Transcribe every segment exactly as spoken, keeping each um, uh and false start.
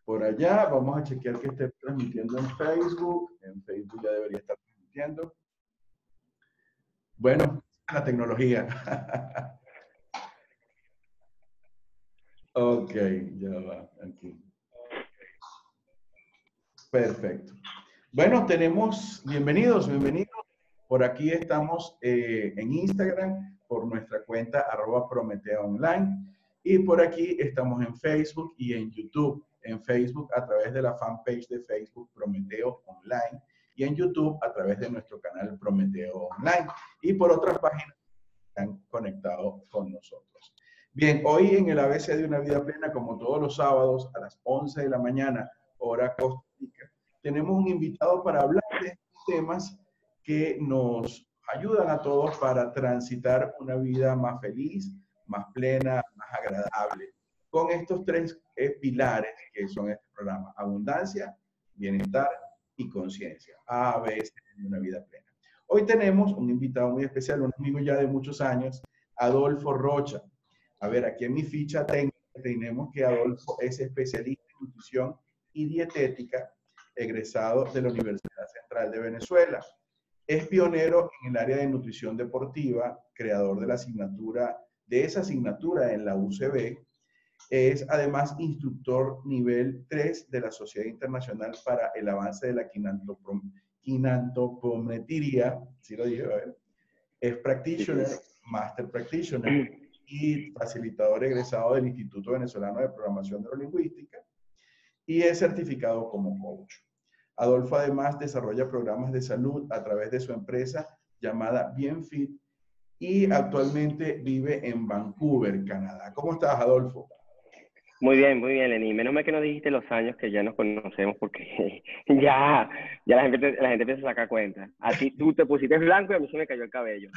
por allá. Vamos a chequear que esté transmitiendo en Facebook. En Facebook ya debería estar transmitiendo. Bueno, la tecnología. Ok, ya va, aquí. Perfecto. Bueno, tenemos, bienvenidos, bienvenidos. Por aquí estamos eh, en Instagram, por nuestra cuenta arroba Prometeo Online. Y por aquí estamos en Facebook y en YouTube. En Facebook a través de la fanpage de Facebook Prometeo Online. Y en YouTube a través de nuestro canal Prometeo Online. Y por otras páginas que están conectados con nosotros. Bien, hoy en el A B C de una vida plena, como todos los sábados a las once de la mañana, hora Costa Rica, tenemos un invitado para hablar de temas que nos ayudan a todos para transitar una vida más feliz, más plena, más agradable, con estos tres eh, pilares que son este programa: abundancia, bienestar y conciencia. A B C de una vida plena. Hoy tenemos un invitado muy especial, un amigo ya de muchos años, Adolfo Rocha. A ver, aquí en mi ficha técnica tenemos que Adolfo es especialista en nutrición y dietética, egresado de la Universidad Central de Venezuela. Es pionero en el área de nutrición deportiva, creador de la asignatura, de esa asignatura en la U C B. Es además instructor nivel tres de la Sociedad Internacional para el Avance de la Quinantopometría, ¿sí lo dije? A ver. Es practitioner, master practitioner y facilitador egresado del Instituto Venezolano de Programación Neurolingüística y es certificado como coach. Adolfo además desarrolla programas de salud a través de su empresa llamada BienFit y actualmente vive en Vancouver, Canadá. ¿Cómo estás, Adolfo? Muy bien, muy bien, Lenny. Menos mal que no dijiste los años que ya nos conocemos porque ya, ya la, gente, la gente empieza a sacar cuenta. A ti tú te pusiste blanco y a mí se me cayó el cabello.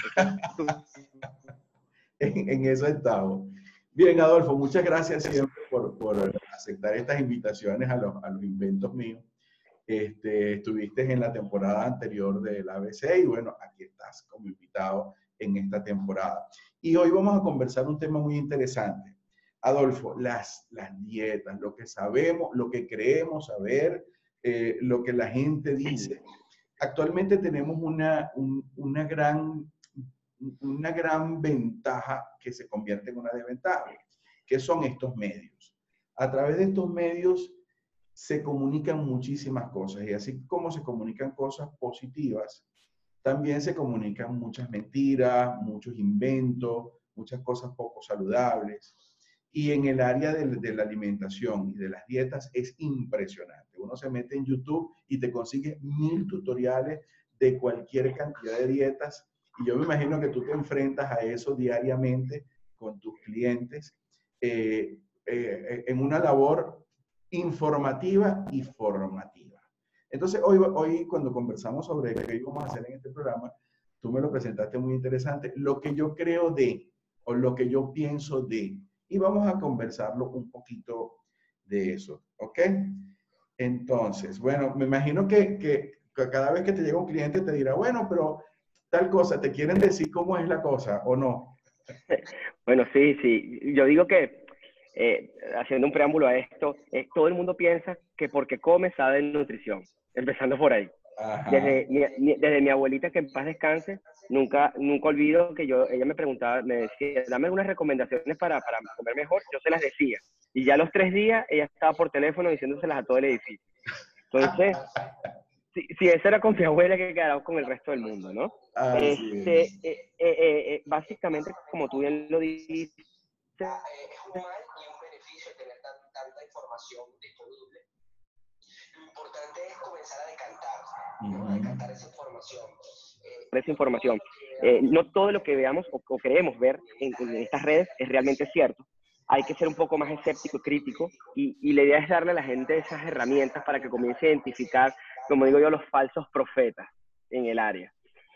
en, en eso estamos. Bien, Adolfo, muchas gracias siempre por, por aceptar estas invitaciones a los, a los inventos míos. Este, estuviste en la temporada anterior del A B C y bueno, aquí estás como invitado en esta temporada. Y hoy vamos a conversar un tema muy interesante. Adolfo, las, las dietas, lo que sabemos, lo que creemos saber, eh, lo que la gente dice. Actualmente tenemos una, un, una, gran, una gran ventaja que se convierte en una desventaja, que son estos medios. A través de estos medios se comunican muchísimas cosas y así como se comunican cosas positivas, también se comunican muchas mentiras, muchos inventos, muchas cosas poco saludables. Y en el área de, de la alimentación y de las dietas es impresionante. Uno se mete en YouTube y te consigue mil tutoriales de cualquier cantidad de dietas. Y yo me imagino que tú te enfrentas a eso diariamente con tus clientes eh, eh, en una labor informativa y formativa. Entonces, hoy, hoy cuando conversamos sobre qué íbamos a hacer en este programa, tú me lo presentaste muy interesante. Lo que yo creo de, o lo que yo pienso de, y vamos a conversarlo un poquito de eso, ¿ok? Entonces, bueno, me imagino que, que, que cada vez que te llega un cliente te dirá, bueno, pero tal cosa, ¿te quieren decir cómo es la cosa o no? Bueno, sí, sí. Yo digo que, eh, haciendo un preámbulo a esto, eh, todo el mundo piensa que porque come sabe de nutrición, empezando por ahí. Desde mi, mi, desde mi abuelita, que en paz descanse, nunca, nunca olvido que yo, ella me preguntaba, me decía, dame algunas recomendaciones para, para comer mejor, yo se las decía. Y ya a los tres días, ella estaba por teléfono diciéndoselas a todo el edificio. Entonces, si, si esa era con mi abuela, que quedaba con el resto del mundo, ¿no? Este, eh, eh, eh, básicamente, como tú bien lo dices, es un mal y un beneficio tener tan, tanta información disponible. Lo importante es comenzar a decantar, ¿no? A decantar esa información. Eh, esa información. Eh, no todo lo que veamos o, o creemos ver en, en estas redes es realmente cierto. Hay que ser un poco más escéptico y crítico y, y la idea es darle a la gente esas herramientas para que comience a identificar, como digo yo, los falsos profetas en el área.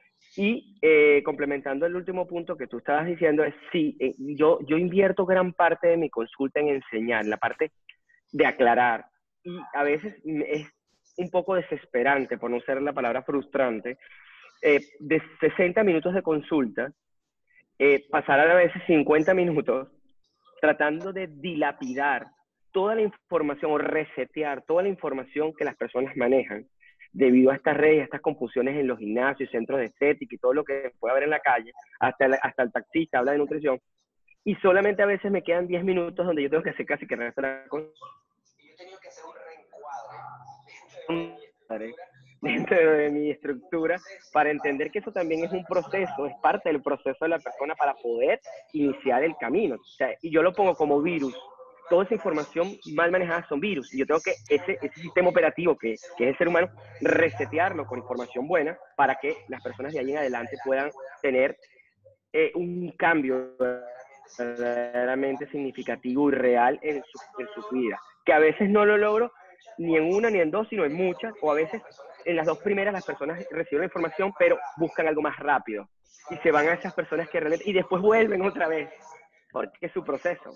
Y eh, complementando el último punto que tú estabas diciendo, es sí, eh, yo, yo invierto gran parte de mi consulta en enseñar, en la parte de aclarar. Y a veces es un poco desesperante, por no usar la palabra frustrante, eh, de sesenta minutos de consulta, eh, pasar a veces cincuenta minutos tratando de dilapidar toda la información o resetear toda la información que las personas manejan debido a estas redes, a estas confusiones en los gimnasios, centros de estética y todo lo que puede haber en la calle, hasta el, hasta el taxista habla de nutrición, y solamente a veces me quedan diez minutos donde yo tengo que hacer casi que el resto de la cosa. Y yo he tenido que hacer un reencuadre dentro de mi estructura para entender que eso también es un proceso, es parte del proceso de la persona para poder iniciar el camino. O sea, y yo lo pongo como virus. Toda esa información mal manejada son virus. Y yo tengo que ese, ese sistema operativo que, que es el ser humano, resetearlo con información buena para que las personas de ahí en adelante puedan tener eh, un cambio verdaderamente significativo y real en su, en su vida. Que a veces no lo logro ni en una ni en dos, sino en muchas, o a veces en las dos primeras las personas reciben la información, pero buscan algo más rápido. Y se van a esas personas que realmente, y después vuelven otra vez, porque es su proceso.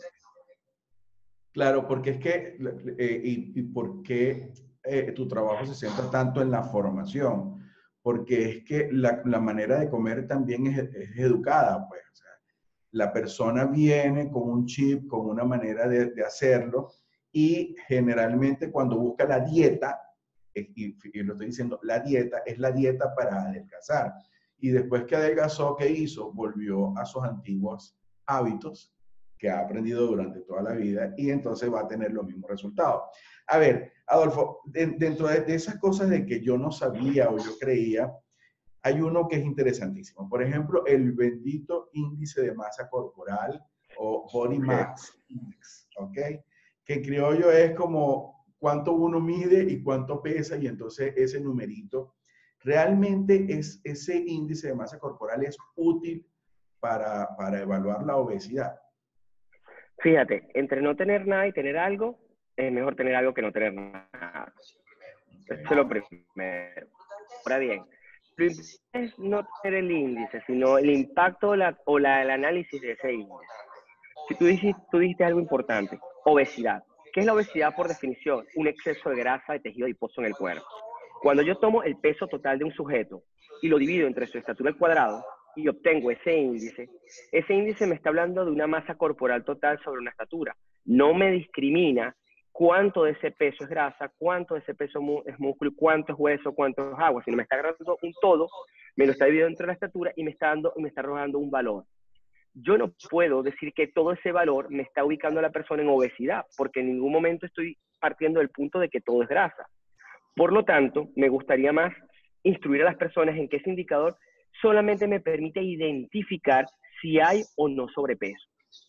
Claro, porque es que, eh, y, y por qué eh, tu trabajo se centra tanto en la formación, porque es que la, la manera de comer también es, es educada, pues. O sea, la persona viene con un chip, con una manera de, de hacerlo, y generalmente cuando busca la dieta, y, y lo estoy diciendo, la dieta es la dieta para adelgazar. Y después que adelgazó, ¿qué hizo? Volvió a sus antiguos hábitos que ha aprendido durante toda la vida y entonces va a tener los mismos resultados. A ver, Adolfo, de, dentro de, de esas cosas de que yo no sabía o yo creía, hay uno que es interesantísimo. Por ejemplo, el bendito índice de masa corporal o Body Mass Index, ¿ok? Que en criollo es como cuánto uno mide y cuánto pesa, y entonces ese numerito, realmente es, ese índice de masa corporal es útil para, para evaluar la obesidad. Fíjate, entre no tener nada y tener algo, es mejor tener algo que no tener nada. Okay. Eso es lo primero. Ahora bien, lo importante es no tener el índice, sino el impacto la, o la, el análisis de ese índice. Si tú dijiste, tú dijiste algo importante, obesidad. ¿Qué es la obesidad por definición? Un exceso de grasa, de tejido adiposo en el cuerpo. Cuando yo tomo el peso total de un sujeto y lo divido entre su estatura al cuadrado, y obtengo ese índice, ese índice me está hablando de una masa corporal total sobre una estatura. No me discrimina cuánto de ese peso es grasa, cuánto de ese peso es músculo, cuánto es hueso, cuánto es agua, sino me está dando un todo, me lo está dividiendo entre la estatura y me está, dando, me está arrojando un valor. Yo no puedo decir que todo ese valor me está ubicando a la persona en obesidad, porque en ningún momento estoy partiendo del punto de que todo es grasa. Por lo tanto, me gustaría más instruir a las personas en que ese indicador solamente me permite identificar si hay o no sobrepeso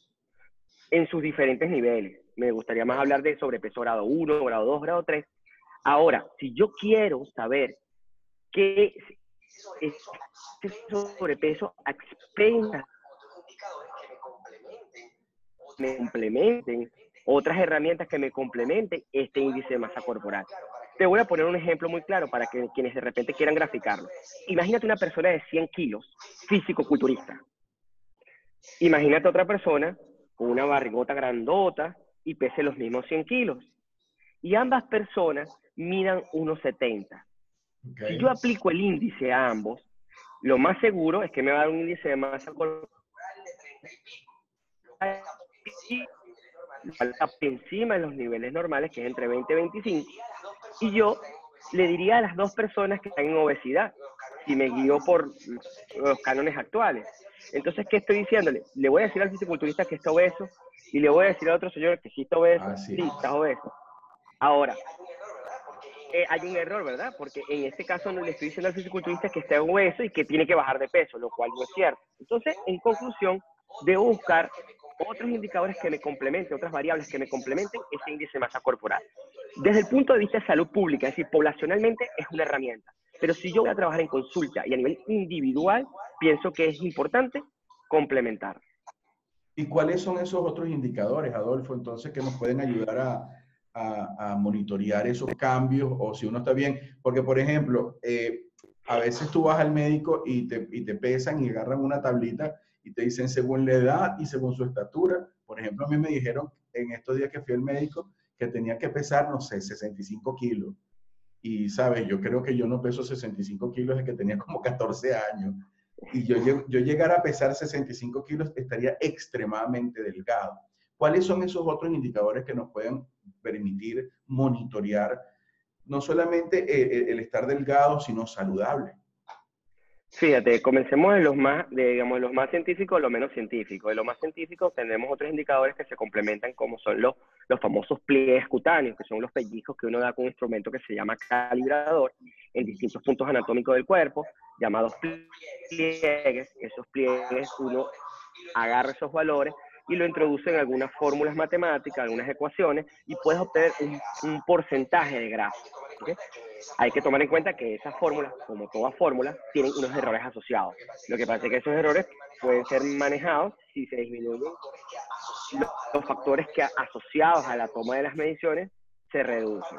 en sus diferentes niveles. Me gustaría más hablar de sobrepeso grado uno, grado dos, grado tres. Ahora, si yo quiero saber qué es sobrepeso a expensas me complementen otras herramientas que me complementen este índice de masa corporal. Te voy a poner un ejemplo muy claro para que quienes de repente quieran graficarlo. Imagínate una persona de cien kilos, físico-culturista. Imagínate otra persona con una barrigota grandota y pese los mismos cien kilos. Y ambas personas midan uno setenta. Okay. Si yo aplico el índice a ambos, lo más seguro es que me va a dar un índice de masa corporal encima de los niveles normales, que es entre veinte y veinticinco, y yo le diría a las dos personas que están en obesidad, si me guío por los cánones actuales. Entonces, ¿qué estoy diciéndole? Le voy a decir al fisiculturista que está obeso, y le voy a decir al otro señor que sí está obeso, ah, sí. sí, está obeso. Ahora, eh, hay un error, ¿verdad? Porque en este caso no le estoy diciendo al fisiculturista que está obeso y que tiene que bajar de peso, lo cual no es cierto. Entonces, en conclusión, debo buscar otros indicadores que me complementen, otras variables que me complementen ese índice de masa corporal. Desde el punto de vista de salud pública, es decir, poblacionalmente es una herramienta. Pero si yo voy a trabajar en consulta y a nivel individual, pienso que es importante complementar. ¿Y cuáles son esos otros indicadores, Adolfo, entonces, que nos pueden ayudar a, a, a monitorear esos cambios o si uno está bien? Porque, por ejemplo, eh, a veces tú vas al médico y te, y te pesan y agarran una tablita y te dicen según la edad y según su estatura. Por ejemplo, a mí me dijeron en estos días que fui al médico que tenía que pesar, no sé, sesenta y cinco kilos. Y, ¿sabes? Yo creo que yo no peso sesenta y cinco kilos desde que tenía como catorce años. Y yo, yo llegar a pesar sesenta y cinco kilos estaría extremadamente delgado. ¿Cuáles son esos otros indicadores que nos pueden permitir monitorear no solamente el, el estar delgado, sino saludable? Fíjate, comencemos de los más, de, digamos, de los más científicos a los menos científicos. De los más científicos tenemos otros indicadores que se complementan, como son los, los famosos pliegues cutáneos, que son los pellizcos que uno da con un instrumento que se llama calibrador en distintos puntos anatómicos del cuerpo, llamados pliegues. Esos pliegues uno agarra esos valores y lo introduce en algunas fórmulas matemáticas, algunas ecuaciones, y puedes obtener un, un porcentaje de grasa. ¿Okay? Hay que tomar en cuenta que esas fórmulas, como todas fórmulas, tienen unos errores asociados. Lo que pasa es que esos errores pueden ser manejados si se disminuyen los, los factores que asociados a la toma de las mediciones se reducen.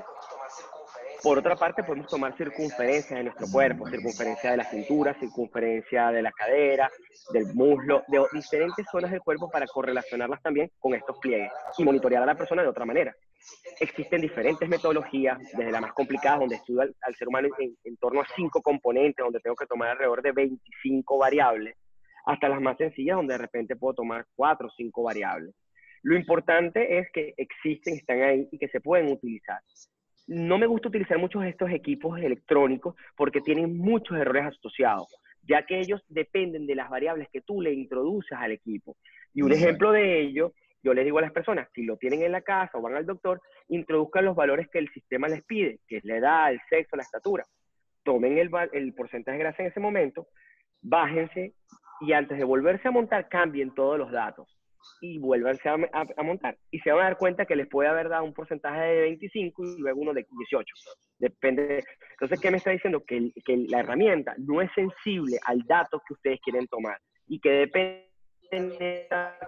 Por otra parte, podemos tomar circunferencias de nuestro cuerpo, circunferencia de la cintura, circunferencia de la cadera, del muslo, de diferentes zonas del cuerpo para correlacionarlas también con estos pliegues y monitorear a la persona de otra manera. Existen diferentes metodologías, desde la más complicada, donde estudio al, al ser humano en, en torno a cinco componentes, donde tengo que tomar alrededor de veinticinco variables, hasta las más sencillas, donde de repente puedo tomar cuatro o cinco variables. Lo importante es que existen, están ahí y que se pueden utilizar. No me gusta utilizar muchos de estos equipos electrónicos porque tienen muchos errores asociados, ya que ellos dependen de las variables que tú le introduces al equipo. Y un Exacto. ejemplo de ello, yo les digo a las personas, si lo tienen en la casa o van al doctor, introduzcan los valores que el sistema les pide, que es la edad, el sexo, la estatura. Tomen el, el porcentaje de grasa en ese momento, bájense y antes de volverse a montar, cambien todos los datos y vuélvanse a, a, a montar. Y se van a dar cuenta que les puede haber dado un porcentaje de veinticinco y luego uno de dieciocho. Depende. De... Entonces, ¿qué me está diciendo? Que, el, que la herramienta no es sensible al dato que ustedes quieren tomar y que depende de...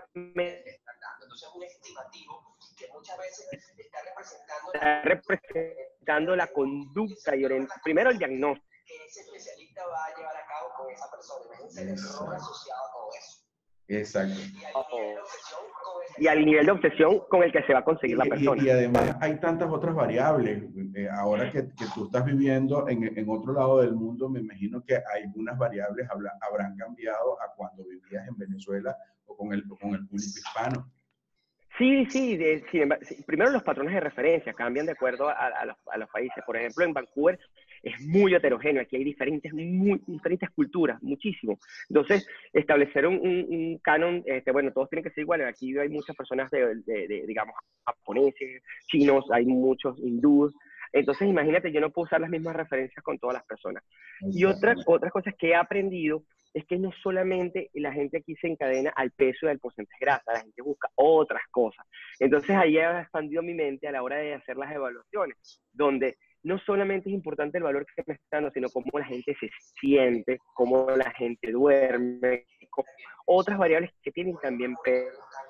Entonces, un estimativo que muchas veces está representando, está representando la conducta y orientación. Primero, el diagnóstico. Que ese especialista va a llevar a cabo con esa persona. Imagínense el error asociado a todo eso. Exacto. Y al nivel de obsesión con el Y al nivel de obsesión con que el que se va a conseguir Y, la persona. y, y además hay tantas otras variables. Eh, ahora que, que tú estás viviendo en, en otro lado del mundo, me imagino que algunas variables habla, habrán cambiado a cuando vivías en Venezuela o con el, con el público hispano. Sí, sí, de, sí, primero los patrones de referencia cambian de acuerdo a, a, los, a los países. Por ejemplo, en Vancouver es muy heterogéneo, aquí hay diferentes, muy, diferentes culturas, muchísimo. Entonces, establecer un, un, un canon, este, bueno, todos tienen que ser iguales. Aquí hay muchas personas de, de, de, digamos, japoneses, chinos, hay muchos hindúes. Entonces, imagínate, yo no puedo usar las mismas referencias con todas las personas. Y otra, otras cosas que he aprendido es que no solamente la gente aquí se encadena al peso y al porcentaje de grasa, la gente busca otras cosas. Entonces ahí he expandido mi mente a la hora de hacer las evaluaciones, donde no solamente es importante el valor que me está dando, sino cómo la gente se siente, cómo la gente duerme, otras variables que tienen también peso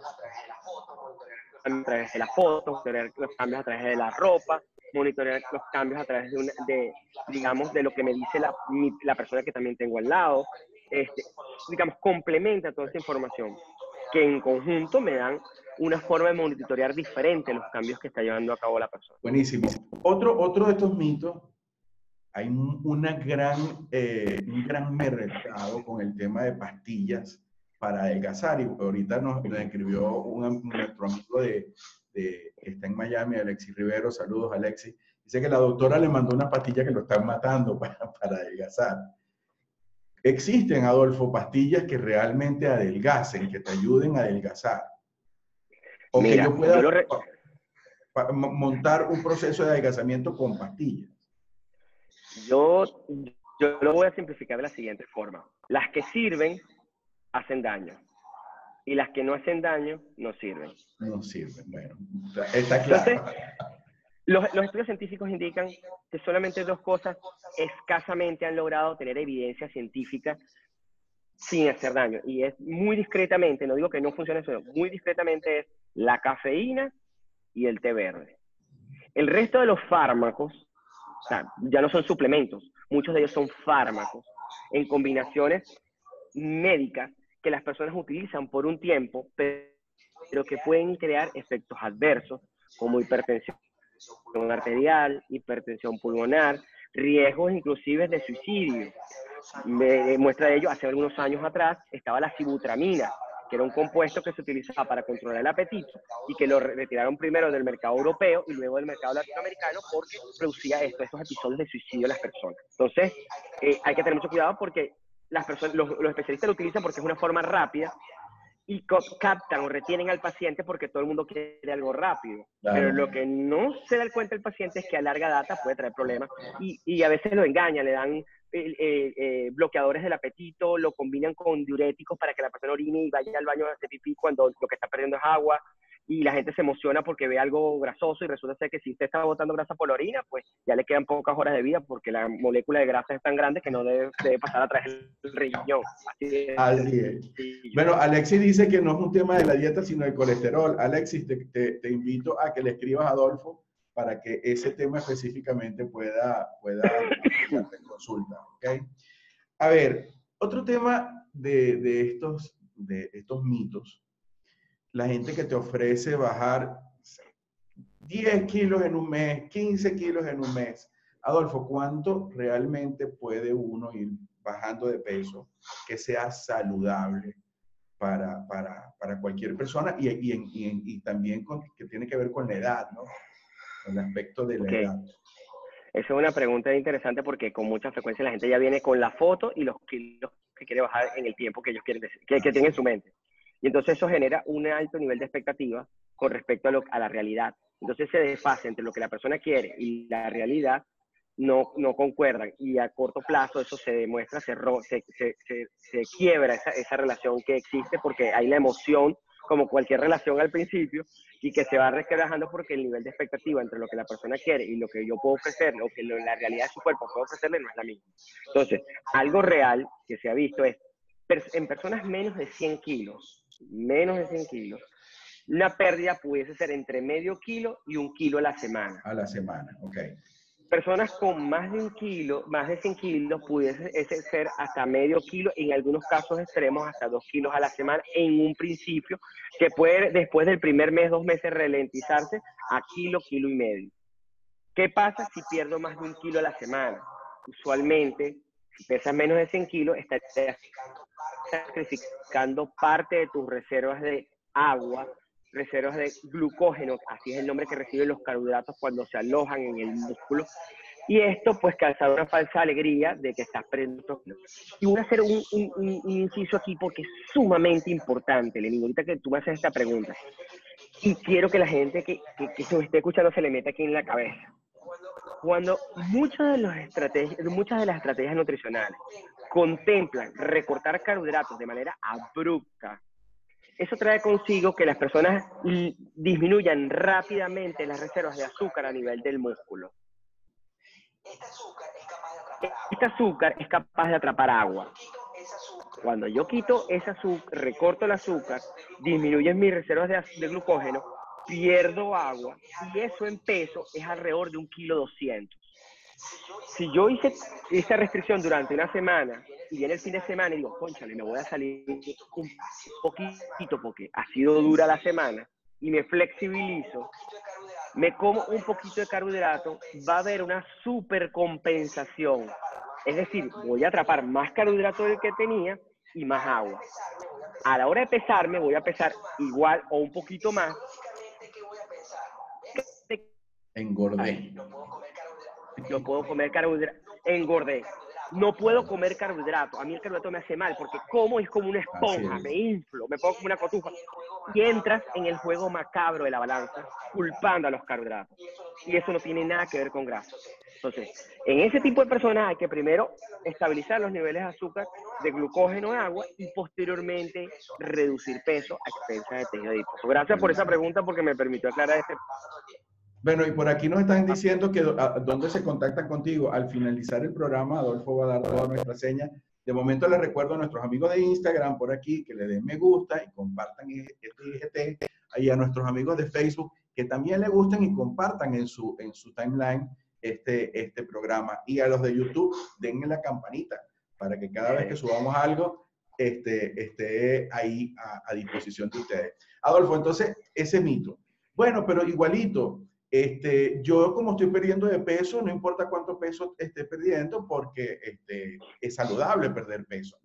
a través de la foto, monitorear los cambios a través de la ropa, monitorear los cambios a través de, una, de digamos, de lo que me dice la, mi, la persona que también tengo al lado. Este, digamos, complementa toda esa información que en conjunto me dan una forma de monitorear diferente los cambios que está llevando a cabo la persona. Buenísimo. Otro, otro de estos mitos, hay una gran, eh, un gran mercado con el tema de pastillas para adelgazar. Y ahorita nos, nos escribió un, nuestro amigo de, de, que está en Miami, Alexis Rivero. Saludos, Alexis. Dice que la doctora le mandó una pastilla que lo están matando para, para adelgazar. Existen, Adolfo, pastillas que realmente adelgacen, que te ayuden a adelgazar. O Mira, que yo pueda yo lo re... montar un proceso de adelgazamiento con pastillas. Yo, yo lo voy a simplificar de la siguiente forma. Las que sirven, hacen daño. Y las que no hacen daño, no sirven. No sirven, bueno, está claro. Entonces, los, los estudios científicos indican que solamente dos cosas escasamente han logrado tener evidencia científica sin hacer daño. Y es muy discretamente, no digo que no funcione eso, muy discretamente es la cafeína y el té verde. El resto de los fármacos, o sea, ya no son suplementos, muchos de ellos son fármacos en combinaciones médicas que las personas utilizan por un tiempo, pero que pueden crear efectos adversos como hipertensión arterial, hipertensión pulmonar, riesgos inclusive de suicidio. Me muestra de ello, hace algunos años atrás estaba la sibutramina, que era un compuesto que se utilizaba para controlar el apetito y que lo retiraron primero del mercado europeo y luego del mercado latinoamericano porque producía esto, estos episodios de suicidio en las personas. Entonces, eh, hay que tener mucho cuidado porque las personas, los, los especialistas lo utilizan porque es una forma rápida y captan o retienen al paciente porque todo el mundo quiere algo rápido. Claro. Pero lo que no se da cuenta el paciente es que a larga data puede traer problemas y, y a veces lo engañan, le dan eh, eh, eh, bloqueadores del apetito, lo combinan con diuréticos para que la persona orine y vaya al baño a hacer pipí cuando lo que está perdiendo es agua. Y la gente se emociona porque ve algo grasoso y resulta ser que si usted está botando grasa por la orina, pues ya le quedan pocas horas de vida porque la molécula de grasa es tan grande que no debe, debe pasar a través del riñón. Así es. Así es. Bueno, Alexis dice que no es un tema de la dieta, sino el colesterol. Alexis, te, te, te invito a que le escribas a Adolfo para que ese tema específicamente pueda, pueda darte consulta. ¿Okay? A ver, otro tema de, de, estos, de estos mitos. La gente que te ofrece bajar diez kilos en un mes, quince kilos en un mes. Adolfo, ¿cuánto realmente puede uno ir bajando de peso que sea saludable para, para, para cualquier persona y, y, y, y también con, que tiene que ver con la edad, ¿no? Con el aspecto de la okay. edad. Esa es una pregunta interesante porque con mucha frecuencia la gente ya viene con la foto y los kilos que quiere bajar en el tiempo que ellos quieren decir, que, que tienen en su mente. Y entonces eso genera un alto nivel de expectativa con respecto a, lo, a la realidad. Entonces ese desfase entre lo que la persona quiere y la realidad no, no concuerdan. Y a corto plazo eso se demuestra, se, se, se, se, se quiebra esa, esa relación que existe porque hay la emoción, como cualquier relación al principio, y que se va resquebrajando porque el nivel de expectativa entre lo que la persona quiere y lo que yo puedo ofrecerle, o que lo, la realidad de su cuerpo puedo ofrecerle, no es la misma. Entonces, algo real que se ha visto es, en personas menos de cien kilos, menos de cien kilos, una pérdida pudiese ser entre medio kilo y un kilo a la semana. A la semana, ok. Personas con más de un kilo, más de cien kilos, pudiese ser hasta medio kilo, en algunos casos extremos hasta dos kilos a la semana en un principio, que puede después del primer mes, dos meses, ralentizarse a kilo, kilo y medio. ¿Qué pasa si pierdo más de un kilo a la semana? Usualmente, si pesas menos de cien kilos, estás sacrificando parte de tus reservas de agua, reservas de glucógeno, así es el nombre que reciben los carbohidratos cuando se alojan en el músculo, y esto pues causa una falsa alegría de que estás perdiendo kilos. Y voy a hacer un, un, un, un inciso aquí porque es sumamente importante, Lenín, ahorita que tú me haces esta pregunta, y quiero que la gente que, que, que se me esté escuchando se le meta aquí en la cabeza. Cuando muchas de, las estrategias, muchas de las estrategias nutricionales contemplan recortar carbohidratos de manera abrupta, eso trae consigo que las personas disminuyan rápidamente las reservas de azúcar a nivel del músculo. Este azúcar es capaz de atrapar agua. Cuando yo quito ese azúcar, recorto el azúcar, disminuyen mis reservas de, de glucógeno, pierdo agua, y eso en peso es alrededor de un kilo doscientos. Si yo hice esta restricción durante una semana y viene el fin de semana y digo, cónchale, me voy a salir un poquito porque ha sido dura la semana y me flexibilizo, me como un poquito de carbohidrato, va a haber una supercompensación. Es decir, voy a atrapar más carbohidrato del que tenía y más agua. A la hora de pesarme, voy a pesar igual o un poquito más. Engordé. No puedo comer carbohidratos. Engordé. No puedo comer carbohidratos. A mí el carbohidrato me hace mal porque como es como una esponja, me inflo, me pongo como una cotufa. Y entras en el juego macabro de la balanza, culpando a los carbohidratos. Y eso no tiene nada que ver con grasa. Entonces, en ese tipo de personas hay que primero estabilizar los niveles de azúcar, de glucógeno en agua y posteriormente reducir peso a expensas de tejido adiposo. Gracias por esa pregunta porque me permitió aclarar este. Bueno, y por aquí nos están diciendo que a, dónde se contactan contigo. Al finalizar el programa, Adolfo va a dar toda nuestra seña. De momento les recuerdo a nuestros amigos de Instagram por aquí que le den me gusta y compartan este I G T. Y a nuestros amigos de Facebook que también le gusten y compartan en su, en su timeline este, este programa. Y a los de YouTube, denle la campanita para que cada vez que subamos algo este, esté ahí a, a disposición de ustedes. Adolfo, entonces, ese mito. Bueno, pero igualito. Este, yo como estoy perdiendo de peso, no importa cuánto peso esté perdiendo porque este, es saludable perder peso, ¿no?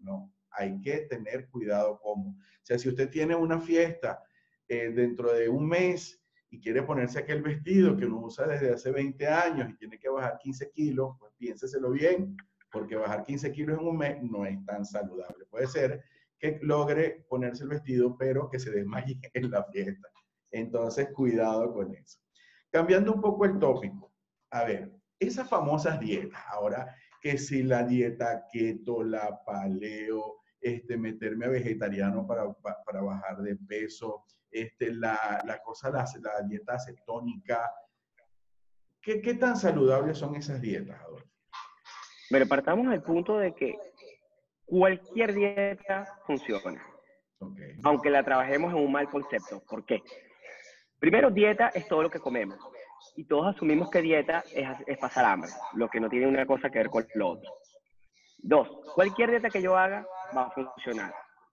hay que tener cuidado cómo. O sea, si usted tiene una fiesta eh, dentro de un mes y quiere ponerse aquel vestido que uno usa desde hace veinte años y tiene que bajar quince kilos, pues piénseselo bien, porque bajar quince kilos en un mes no es tan saludable. Puede ser que logre ponerse el vestido, pero que se desmaye en la fiesta. Entonces, cuidado con eso. Cambiando un poco el tópico, a ver, esas famosas dietas, ahora que si la dieta keto, la paleo, este, meterme a vegetariano para, para bajar de peso, este, la, la cosa, la, la dieta cetónica, ¿qué, ¿qué tan saludables son esas dietas, Adolfo? Pero partamos del punto de que cualquier dieta funciona, okay, aunque la trabajemos en un mal concepto. ¿Por qué? Primero, dieta es todo lo que comemos. Y todos asumimos que dieta es, es pasar hambre, lo que no tiene una cosa que ver con lo otro. Dos, cualquier dieta que yo haga va a funcionar.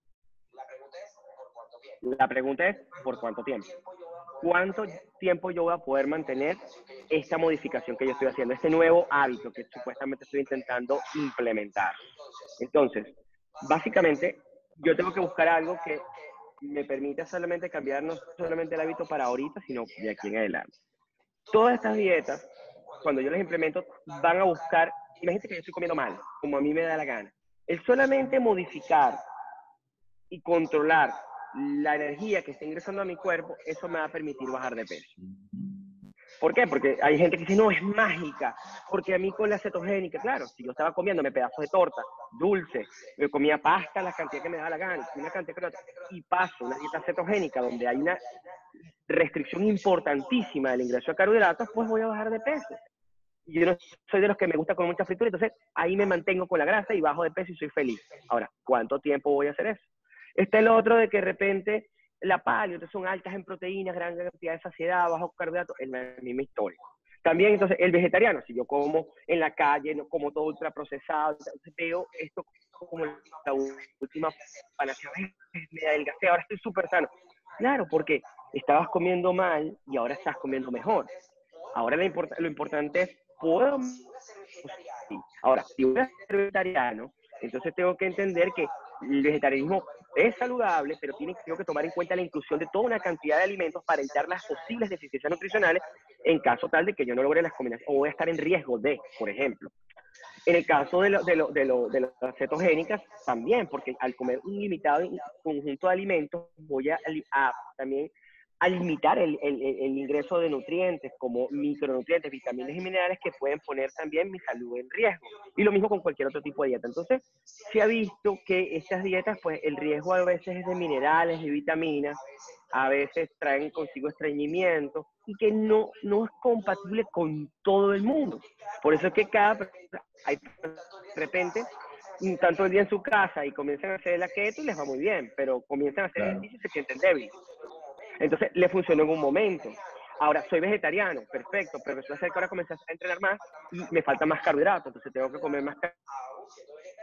La pregunta es, ¿por cuánto tiempo? ¿Cuánto tiempo yo voy a poder mantener esta modificación que yo estoy haciendo, este nuevo hábito que supuestamente estoy intentando implementar? Entonces, básicamente, yo tengo que buscar algo que me permita solamente cambiar no solamente el hábito para ahorita, sino de aquí en adelante. Todas estas dietas, cuando yo las implemento, van a buscar, imagínate que yo estoy comiendo mal, como a mí me da la gana. El solamente modificar y controlar la energía que está ingresando a mi cuerpo, eso me va a permitir bajar de peso. ¿Por qué? Porque hay gente que dice, no, es mágica, porque a mí con la cetogénica, claro, si yo estaba comiéndome pedazos de torta, dulce, me comía pasta, la cantidad que me da la gana, una cantidad que y paso una dieta cetogénica donde hay una restricción importantísima del ingreso de carbohidratos, pues voy a bajar de peso. Y yo no soy de los que me gusta comer mucha fritura, entonces ahí me mantengo con la grasa y bajo de peso y soy feliz. Ahora, ¿cuánto tiempo voy a hacer eso? Está el otro de que de repente la paleo, entonces son altas en proteínas, gran cantidad de saciedad, bajo carbohidratos, es la misma historia. También, entonces, el vegetariano, si yo como en la calle, no como todo ultraprocesado, entonces veo esto como la última panacea, me adelgacé, ahora estoy súper sano. Claro, porque estabas comiendo mal y ahora estás comiendo mejor. Ahora lo, import lo importante es, ¿puedo? Ahora, si voy a ser vegetariano, entonces tengo que entender que el vegetarianismo es saludable, pero tiene, tengo que tomar en cuenta la inclusión de toda una cantidad de alimentos para evitar las posibles deficiencias nutricionales en caso tal de que yo no logre las combinaciones o voy a estar en riesgo de, por ejemplo. En el caso de, lo, de, lo, de, lo, de las cetogénicas, también, porque al comer un limitado conjunto de alimentos, voy a, a también a limitar el, el, el ingreso de nutrientes como micronutrientes, vitaminas y minerales que pueden poner también mi salud en riesgo. Y lo mismo con cualquier otro tipo de dieta. Entonces, se ha visto que estas dietas, pues el riesgo a veces es de minerales y vitaminas, a veces traen consigo estreñimiento y que no, no es compatible con todo el mundo. Por eso es que cada hay de repente tanto el día en su casa y comienzan a hacer la keto y les va muy bien, pero comienzan a hacer claro. ejercicio y se sienten débiles. Entonces, le funcionó en un momento. Ahora, soy vegetariano, perfecto, pero resulta ser que ahora comencé a entrenar más y me falta más carbohidratos, entonces tengo que comer más carbohidratos.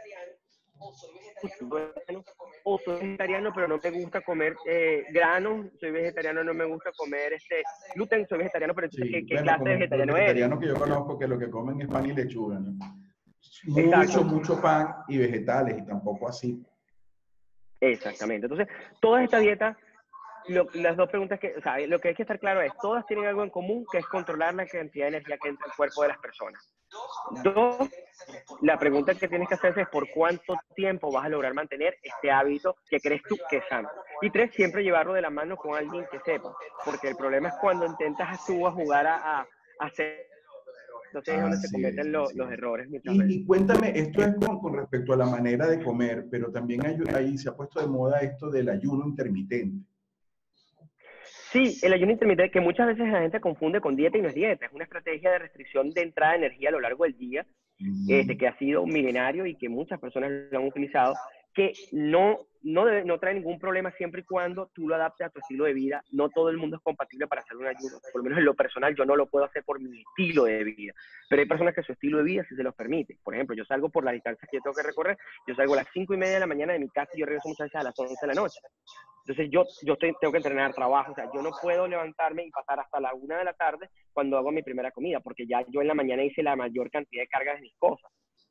O soy vegetariano, pero no me gusta comer eh, granos, soy vegetariano, no me gusta comer este gluten, soy vegetariano, pero entonces, sí, ¿qué, qué bueno, clase de vegetariano eres? Vegetariano que yo conozco que lo que comen es pan y lechuga, ¿no? Mucho, Exacto. mucho pan y vegetales, y tampoco así. Exactamente. Entonces, todas estas dietas, lo, las dos preguntas que, o sea, lo que hay que estar claro es, todas tienen algo en común, que es controlar la cantidad de energía que entra al cuerpo de las personas. Dos, la pregunta que tienes que hacerse es por cuánto tiempo vas a lograr mantener este hábito que crees tú que es sano. Y tres, siempre llevarlo de la mano con alguien que sepa, porque el problema es cuando intentas tú a jugar a, a, a hacer... Entonces es donde se cometen los, los errores muchas y, veces. y cuéntame, esto es con, con respecto a la manera de comer, pero también hay, ahí se ha puesto de moda esto del ayuno intermitente. Sí, el ayuno intermitente, que muchas veces la gente confunde con dieta y no es dieta, es una estrategia de restricción de entrada de energía a lo largo del día, uh-huh. este, que ha sido milenario y que muchas personas lo han utilizado, que no, no, debe, no trae ningún problema siempre y cuando tú lo adaptes a tu estilo de vida. No todo el mundo es compatible para hacer un ayuno, por lo menos en lo personal yo no lo puedo hacer por mi estilo de vida, pero hay personas que su estilo de vida sí se los permite. Por ejemplo, yo salgo por las distancias que yo tengo que recorrer, yo salgo a las cinco y media de la mañana de mi casa y yo regreso muchas veces a las once de la noche. Entonces yo, yo estoy, tengo que entrenar trabajo, o sea, yo no puedo levantarme y pasar hasta la una de la tarde cuando hago mi primera comida, porque ya yo en la mañana hice la mayor cantidad de cargas de mis cosas.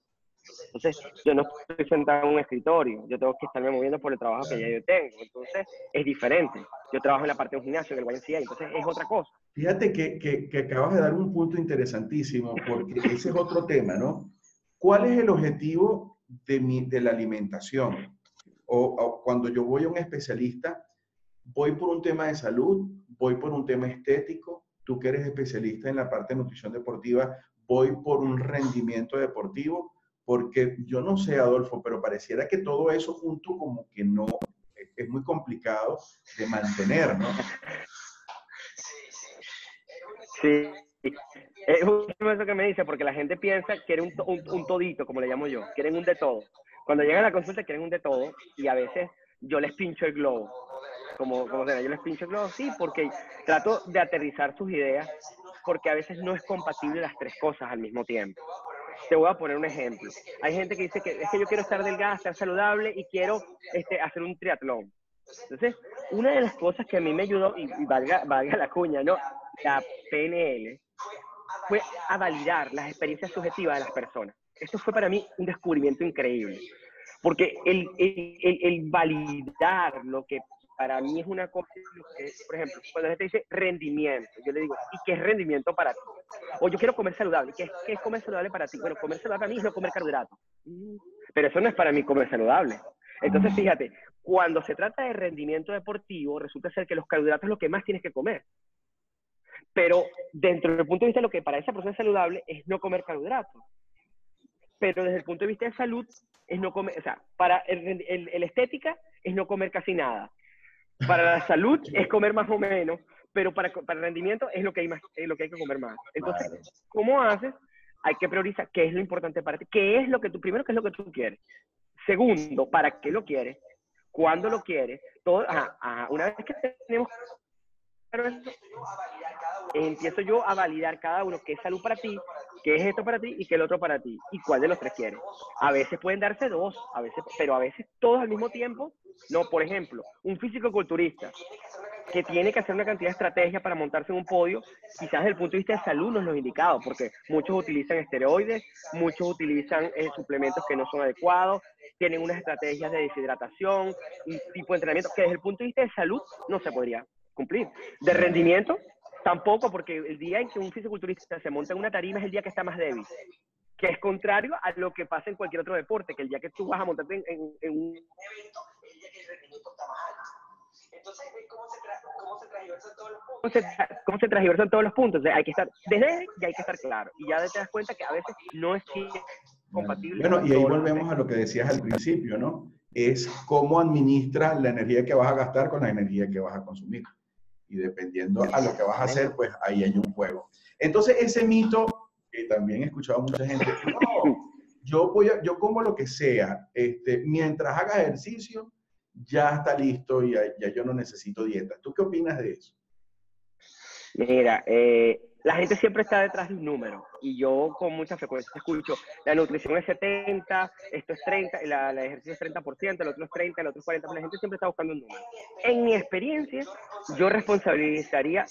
Entonces, yo no estoy sentado en un escritorio, yo tengo que estarme moviendo por el trabajo que ya yo tengo. Entonces, es diferente. Yo trabajo en la parte de un gimnasio, en el Y M C A, entonces es otra cosa. Fíjate que, que, que acabas de dar un punto interesantísimo, porque ese es otro tema, ¿no? ¿Cuál es el objetivo de, mi, de la alimentación? O, o cuando yo voy a un especialista, ¿voy por un tema de salud? ¿Voy por un tema estético? Tú que eres especialista en la parte de nutrición deportiva, ¿voy por un rendimiento deportivo? Porque yo no sé, Adolfo, pero pareciera que todo eso junto como que no, es muy complicado de mantener, ¿no? Sí, es justo eso que me dice, porque la gente piensa que quiere un, un, un todito, como le llamo yo, quieren un de todo. Cuando llegan a la consulta quieren un de todo y a veces yo les pincho el globo. Como, como sea, yo les pincho el globo, sí, porque trato de aterrizar sus ideas, porque a veces no es compatible las tres cosas al mismo tiempo. Te voy a poner un ejemplo. Hay gente que dice que es que yo quiero estar delgada, estar saludable y quiero este, hacer un triatlón. Entonces, una de las cosas que a mí me ayudó, y, y valga, valga la cuña, ¿no? La P N L, fue a validar las experiencias subjetivas de las personas. Esto fue para mí un descubrimiento increíble. Porque el, el, el, el validar lo que para mí es una cosa, que, por ejemplo, cuando la gente dice rendimiento, yo le digo, ¿y qué es rendimiento para ti? O yo quiero comer saludable, ¿qué es, qué es comer saludable para ti? Bueno, comer saludable para mí es no comer carbohidratos. Pero eso no es para mí comer saludable. Entonces, fíjate, cuando se trata de rendimiento deportivo, resulta ser que los carbohidratos es lo que más tienes que comer. Pero dentro del punto de vista de lo que para esa persona es saludable es no comer carbohidratos. Pero desde el punto de vista de salud es no comer, o sea, para el, el, el estética es no comer casi nada. Para la salud es comer más o menos, pero para, para el rendimiento es lo que hay más, es lo que hay que comer más. Entonces, claro, ¿cómo haces? Hay que priorizar qué es lo importante para ti, qué es lo que tú, primero, qué es lo que tú quieres. Segundo, ¿para qué lo quieres? ¿Cuándo lo quieres? Todo, ajá, ajá. Una vez que tenemos claro eso, empiezo yo a validar cada uno, qué es salud para ti, qué es esto para ti y qué es el otro para ti, y cuál de los tres quieres. A veces pueden darse dos, a veces, pero a veces todos al mismo tiempo. No, por ejemplo, un físico-culturista que tiene que hacer una cantidad de estrategias para montarse en un podio, quizás desde el punto de vista de salud no es lo indicado, porque muchos utilizan esteroides, muchos utilizan eh, suplementos que no son adecuados, tienen unas estrategias de deshidratación, un tipo de entrenamiento que desde el punto de vista de salud no se podría cumplir. De rendimiento, tampoco, porque el día en que un fisiculturista se monta en una tarima es el día que está más débil, que es contrario a lo que pasa en cualquier otro deporte, que el día que tú vas a montarte en, en, en un evento, el día que el rendimiento está más alto. Entonces, ¿cómo se, tra cómo se transversan todos los puntos? ¿Cómo se, cómo se transversan todos los puntos? O sea, hay que estar desde y hay que estar claro. Y ya te das cuenta que a veces no es compatible. Bueno, y ahí volvemos a lo que decías al principio, ¿no? Es cómo administras la energía que vas a gastar con la energía que vas a consumir. Y dependiendo a lo que vas a hacer, pues ahí hay un juego. Entonces, ese mito, que también he escuchado a mucha gente, no, yo, voy a, yo como lo que sea, este, mientras haga ejercicio, ya está listo y ya, ya yo no necesito dieta. ¿Tú qué opinas de eso? Mira, eh, la gente siempre está detrás de un número y yo con mucha frecuencia escucho, la nutrición es setenta, esto es treinta, la, la ejercicio es treinta por ciento, el otro es treinta, el otro es cuarenta por ciento, la gente siempre está buscando un número. En mi experiencia, yo responsabilizaría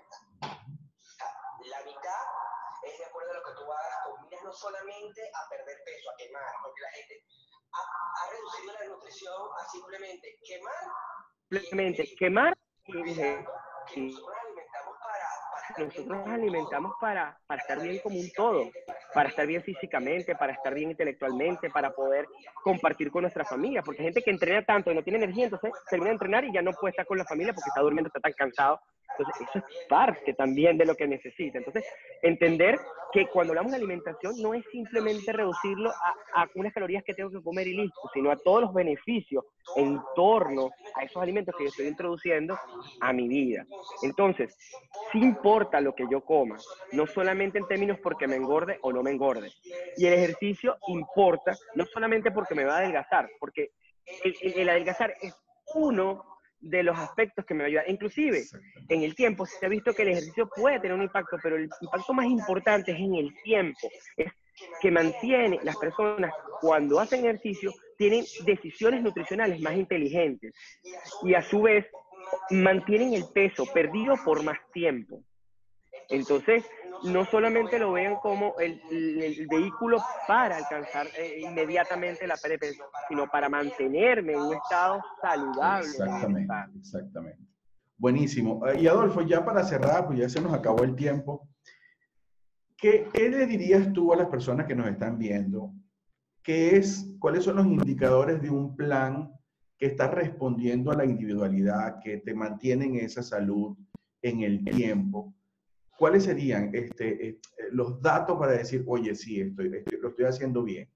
la mitad es de acuerdo a lo que tú hagas, combinas no solamente a perder peso, a quemar, porque la gente ha, ha reducido la nutrición a simplemente quemar, simplemente quemar y, y nosotros nos alimentamos para, para estar bien como un todo, para estar bien físicamente, para estar bien intelectualmente, para poder compartir con nuestra familia, porque hay gente que entrena tanto y no tiene energía, entonces termina de entrenar y ya no puede estar con la familia porque está durmiendo, está tan cansado. Entonces, eso es parte también de lo que necesita. Entonces, entender que cuando hablamos de alimentación no es simplemente reducirlo a, a unas calorías que tengo que comer y listo, sino a todos los beneficios en torno a esos alimentos que yo estoy introduciendo a mi vida. Entonces, sí importa lo que yo coma, no solamente en términos porque me engorde o no me engorde. Y el ejercicio importa no solamente porque me va a adelgazar, porque el, el, el adelgazar es uno de los aspectos que me ayuda. Inclusive, en el tiempo se ha visto que el ejercicio puede tener un impacto, pero el impacto más importante es en el tiempo. Es que mantiene las personas, cuando hacen ejercicio, tienen decisiones nutricionales más inteligentes. Y a su vez, mantienen el peso perdido por más tiempo. Entonces, no solamente lo ven como el, el, el vehículo para alcanzar eh, inmediatamente la perepeso, sino para mantenerme en un estado saludable. Exactamente, exactamente. Buenísimo. Y Adolfo, ya para cerrar, pues ya se nos acabó el tiempo. ¿Qué, qué le dirías tú a las personas que nos están viendo? ¿Qué es, cuáles son los indicadores de un plan que está respondiendo a la individualidad, que te mantienen esa salud en el tiempo? ¿Cuáles serían este, este, los datos para decir, oye, sí, estoy, estoy, lo estoy haciendo bien?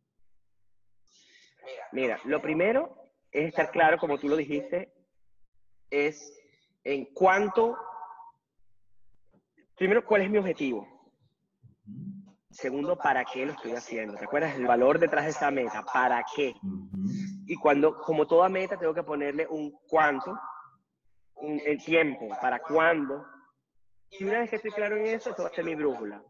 Mira, lo primero es estar claro, como tú lo dijiste, es en cuanto, primero, ¿cuál es mi objetivo? Segundo, ¿para qué lo estoy haciendo? ¿Recuerdas el valor detrás de esa meta? ¿Para qué? Y cuando, como toda meta, tengo que ponerle un cuánto, un, el tiempo, ¿para cuándo? Y una vez que estoy claro en eso, eso va a ser mi brújula.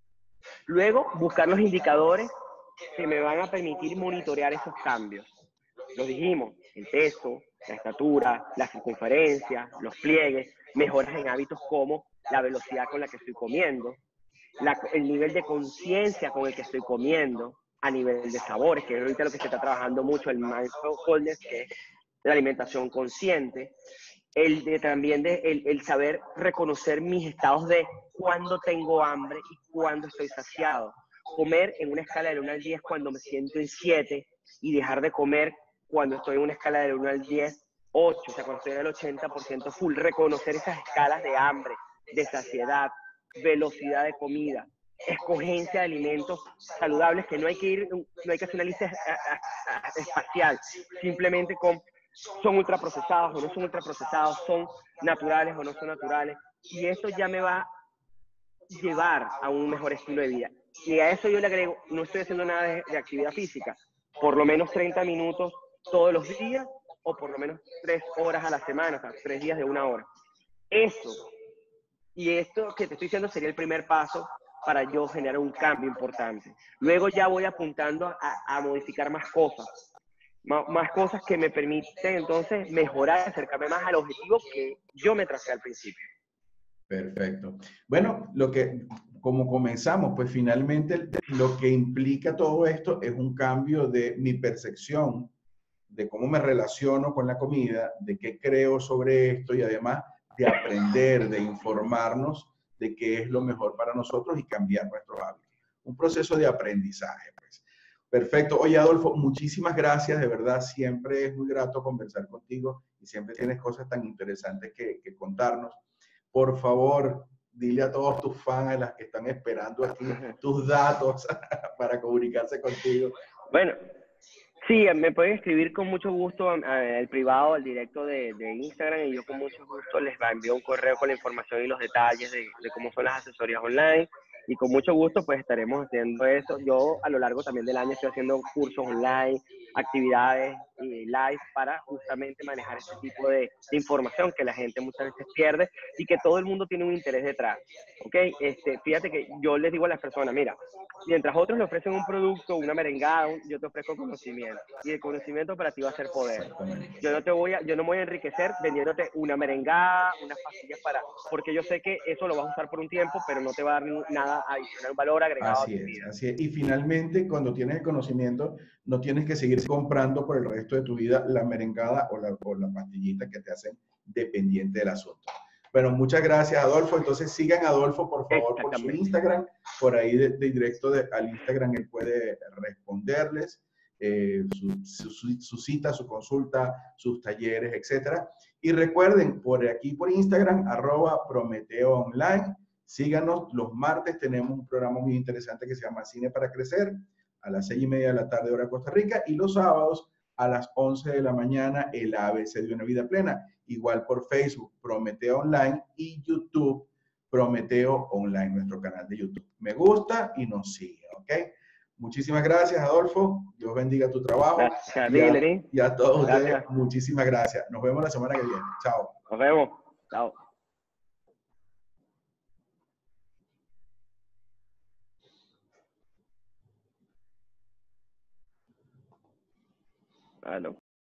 Luego, buscar los indicadores que me van a permitir monitorear esos cambios. Lo dijimos, el peso, la estatura, la circunferencia, los pliegues, mejoras en hábitos como la velocidad con la que estoy comiendo, la, el nivel de conciencia con el que estoy comiendo, a nivel de sabores, que es ahorita lo que se está trabajando mucho, el mindfulness, que es la alimentación consciente, el de también de el, el saber reconocer mis estados de cuándo tengo hambre y cuándo estoy saciado. Comer en una escala del uno al diez cuando me siento en siete y dejar de comer cuando estoy en una escala del uno al diez, ocho, o sea, cuando estoy en el ochenta por ciento full. Reconocer esas escalas de hambre, de saciedad, velocidad de comida, escogencia de alimentos saludables, que no hay que ir, no hay que hacer una lista espacial, simplemente con son ultraprocesados o no son ultraprocesados, son naturales o no son naturales, y esto ya me va a llevar a un mejor estilo de vida. Y a eso yo le agrego, no estoy haciendo nada de, de actividad física, por lo menos treinta minutos todos los días, o por lo menos tres horas a la semana, o sea, tres días de una hora. Eso, y esto que te estoy diciendo sería el primer paso para yo generar un cambio importante. Luego ya voy apuntando a, a modificar más cosas, más, más cosas que me permiten entonces mejorar, acercarme más al objetivo que yo me tracé al principio. Perfecto. Bueno, lo que, como comenzamos, pues finalmente lo que implica todo esto es un cambio de mi percepción, de cómo me relaciono con la comida, de qué creo sobre esto y además de aprender, de informarnos de qué es lo mejor para nosotros y cambiar nuestros hábitos. Un proceso de aprendizaje, pues. Perfecto. Oye, Adolfo, muchísimas gracias. De verdad, siempre es muy grato conversar contigo y siempre tienes cosas tan interesantes que, que contarnos. Por favor, dile a todos tus fans, a las que están esperando aquí, tus datos para comunicarse contigo. Bueno, sí, me pueden escribir con mucho gusto al privado, al directo de, de Instagram, y yo con mucho gusto les envío un correo con la información y los detalles de, de cómo son las asesorías online. Y con mucho gusto pues estaremos haciendo eso. Yo a lo largo también del año estoy haciendo cursos online, actividades y live para justamente manejar este tipo de, de información que la gente muchas veces pierde y que todo el mundo tiene un interés detrás. ¿Ok? Este, fíjate que yo les digo a las personas, mira, mientras otros le ofrecen un producto, una merengada, yo te ofrezco conocimiento. Y el conocimiento para ti va a ser poder. Yo no te voy a, yo no me voy a enriquecer vendiéndote una merengada, unas pastillas para, porque yo sé que eso lo vas a usar por un tiempo, pero no te va a dar nada adicional, valor agregado así a tu es, vida. así es. Y finalmente, cuando tienes el conocimiento, no tienes que seguir comprando por el resto de tu vida la merengada o la, o la pastillita que te hacen dependiente del asunto. Bueno, muchas gracias, Adolfo. Entonces sigan a Adolfo, por favor, por su Instagram. Por ahí de, de directo de, al Instagram él puede responderles eh, su, su, su cita, su consulta, sus talleres, etcétera. Y recuerden, por aquí por Instagram, arroba Prometeo Online. Síganos, los martes tenemos un programa muy interesante que se llama Cine para Crecer, a las seis y media de la tarde, hora Costa Rica, y los sábados a las once de la mañana, el A B C de una vida plena. Igual por Facebook, Prometeo Online, y YouTube, Prometeo Online, nuestro canal de YouTube. Me gusta y nos sigue, ¿ok? Muchísimas gracias, Adolfo. Dios bendiga tu trabajo. Gracias, y, a, Hillary. y a todos Gracias. ustedes, muchísimas gracias. Nos vemos la semana que viene. Chao. Nos vemos. Chao. Ah, no.